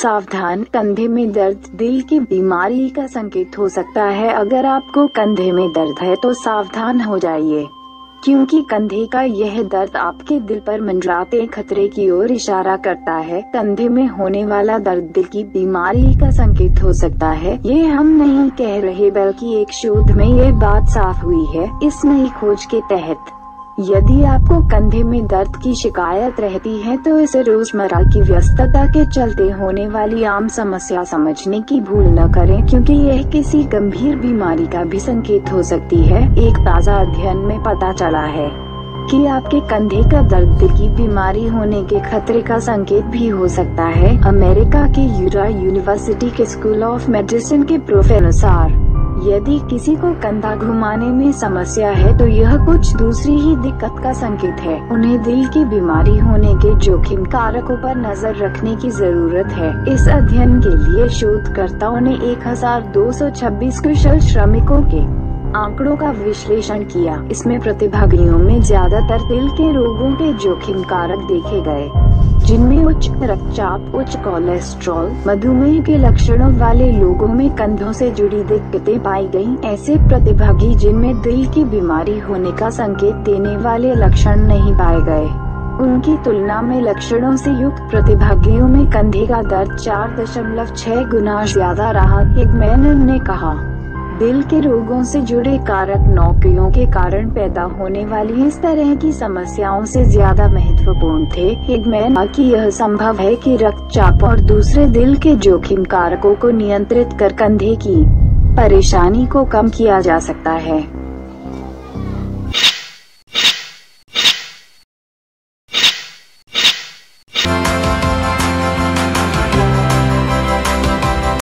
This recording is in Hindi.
सावधान, कंधे में दर्द दिल की बीमारी का संकेत हो सकता है। अगर आपको कंधे में दर्द है तो सावधान हो जाइए, क्योंकि कंधे का यह दर्द आपके दिल पर मंडराते खतरे की ओर इशारा करता है। कंधे में होने वाला दर्द दिल की बीमारी का संकेत हो सकता है। ये हम नहीं कह रहे, बल्कि एक शोध में ये बात साफ हुई है। इस नई खोज के तहत यदि आपको कंधे में दर्द की शिकायत रहती है तो इसे रोजमर्रा की व्यस्तता के चलते होने वाली आम समस्या समझने की भूल न करें, क्योंकि यह किसी गंभीर बीमारी का भी संकेत हो सकती है। एक ताज़ा अध्ययन में पता चला है कि आपके कंधे का दर्द दिल की बीमारी होने के खतरे का संकेत भी हो सकता है। अमेरिका के यूनिवर्सिटी के स्कूल ऑफ मेडिसिन के प्रोफेसर, यदि किसी को कंधा घुमाने में समस्या है तो यह कुछ दूसरी ही दिक्कत का संकेत है। उन्हें दिल की बीमारी होने के जोखिम कारकों पर नजर रखने की जरूरत है। इस अध्ययन के लिए शोधकर्ताओं ने 1226 कुशल श्रमिकों के आंकड़ों का विश्लेषण किया। इसमें प्रतिभागियों में ज्यादातर दिल के रोगों के जोखिम कारक देखे गए, जिनमें उच्च रक्तचाप, उच्च कोलेस्ट्रॉल, मधुमेह के लक्षणों वाले लोगों में कंधों से जुड़ी दिक्कतें पाई गईं। ऐसे प्रतिभागी जिनमें दिल की बीमारी होने का संकेत देने वाले लक्षण नहीं पाए गए, उनकी तुलना में लक्षणों से युक्त प्रतिभागियों में कंधे का दर्द 4.6 गुना ज्यादा रहा। हिगमैन ने कहा, दिल के रोगों से जुड़े कारक नौकरियों के कारण पैदा होने वाली इस तरह की समस्याओं से ज्यादा महत्वपूर्ण थे। हिगमैन की यह संभव है कि रक्तचाप और दूसरे दिल के जोखिम कारकों को नियंत्रित कर कंधे की परेशानी को कम किया जा सकता है।